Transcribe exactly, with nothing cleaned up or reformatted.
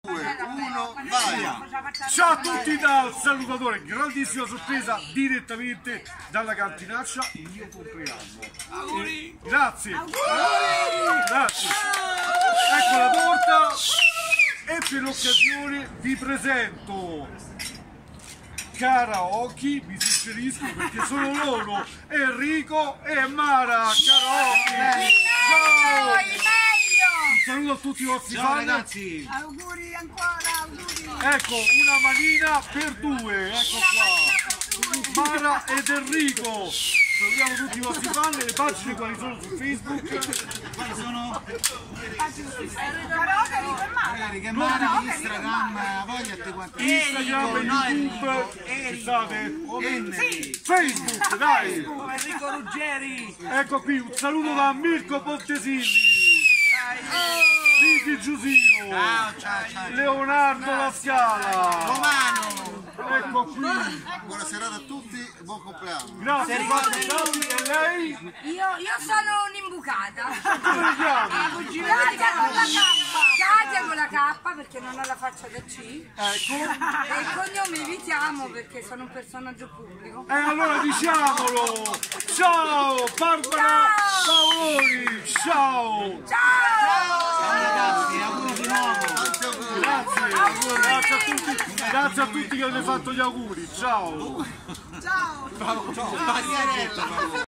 uno, vai! Ciao a tutti dal salutatore, grandissima sorpresa direttamente dalla cantinaccia, il mio compleanno. E grazie! Grazie! Ecco la torta e per l'occasione vi presento Karaoke, mi suggerisco perché sono loro, Enrico e Mara Karaoke! Ciao! Un saluto a tutti i vostri Ciao fan. ragazzi! Auguri ancora, auguri! Ecco, una manina per due, ecco qua. Mara ed Enrico. Salutiamo tutti i vostri fan, le pagine quali sono su Facebook. Quali sono? Magari che Mara, Instagram, voglia te quanto. Instagram e YouTube. Ci state? Facebook, dai. Enrico Ruggeri! Ecco qui, un saluto da Mirko Pontesini. Vicky Giusino. Ciao, ciao, ciao! Leonardo La Scala. Romano! Ecco qui. Buona serata a tutti e buon compleanno! Grazie, ciao, e lei? Io, io sono un'imbucata. Come si chiama? Katia con la K. Katia con la K perché non ho la faccia da C. Ecco. E il cognome evitiamo perché sono un personaggio pubblico. E allora diciamolo! Ciao Barbara Paoloni! Ciao! Ciao! Ragazzi, auguri di nuovo! Grazie! Grazie a tutti, grazie a tutti che avete fatto gli auguri! Ciao! ciao! Ciao!